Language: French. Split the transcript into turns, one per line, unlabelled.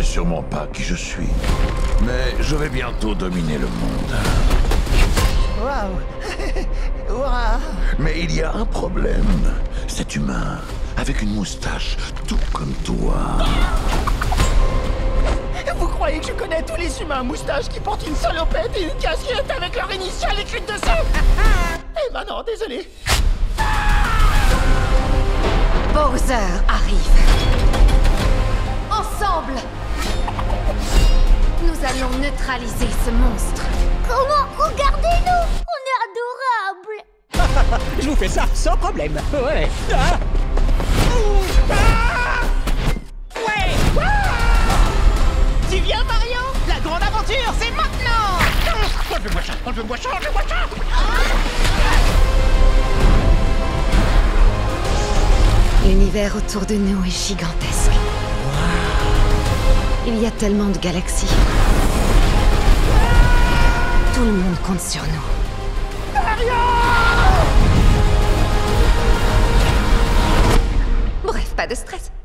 sais sûrement pas qui je suis, mais je vais bientôt dominer le monde.
Waouh. Waouh.
Mais il y a un problème. Cet humain, avec une moustache, tout comme toi.
Vous croyez que je connais tous les humains à moustache qui portent une salopette et une casquette avec leur initiale écrite dessus? Eh ben non, désolé.
Bowser arrive. Ensemble, nous allons neutraliser ce monstre.
Comment? Regardez-nous! On est adorables!
Je vous fais ça sans problème. Ouais. Ah. Ouais.
Tu viens, Mario? La grande aventure, c'est maintenant!
Enlevez-moi ça, enlevez-moi ça, enlevez-moi ça.
L'univers autour de nous est gigantesque. Il y a tellement de galaxies. Tout le monde compte sur nous. Bref, pas de stress.